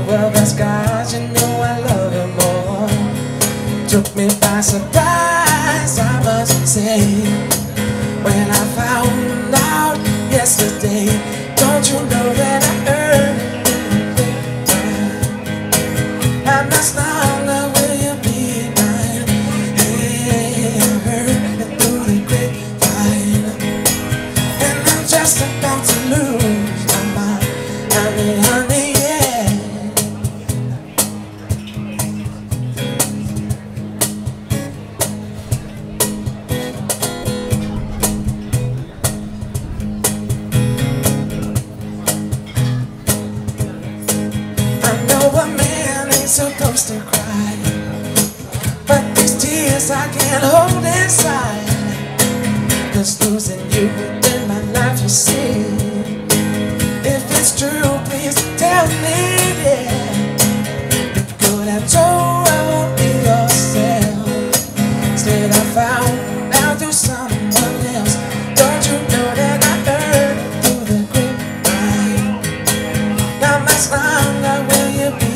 Well, the skies, you know I love you more. Took me by surprise, I must say, when I found out yesterday. Don't you know that I heard it? How much longer will you be mine? Hey, I heard it through the grapevine, and I'm just about to lose my mind. Honey, honey, yeah. Supposed to cry, but these tears I can't hold inside. 'Cause losing you in my life, you see. If it's true, please tell me, yeah. You could have told I won't be yourself. Instead I found out through someone else. Don't you know that I heard it through the grapevine? How much longer will you be?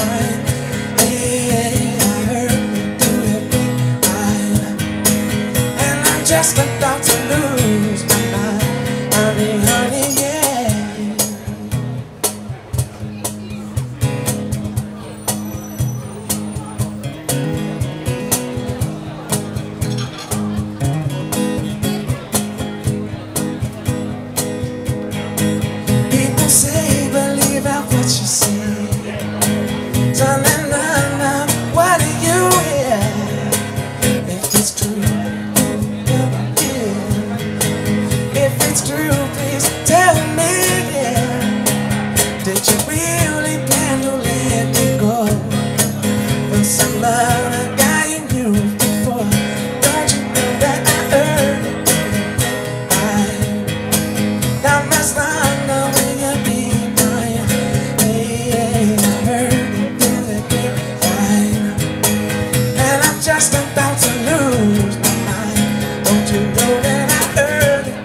Just about to lose my mind, honey, honey, yeah. People say believe out what you say. Darling, what do you hear? If it's true, it's true, please tell me, yeah. Did you really plan to let me go for some other guy you knew before? Don't you know that I heard it through the grapevine? How much longer will you be mine? Hey, I heard it through the grapevine, and I'm just about to lose my mind. Don't you know that I heard it?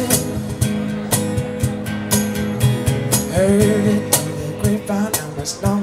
Heard it through the grapevine, I must know.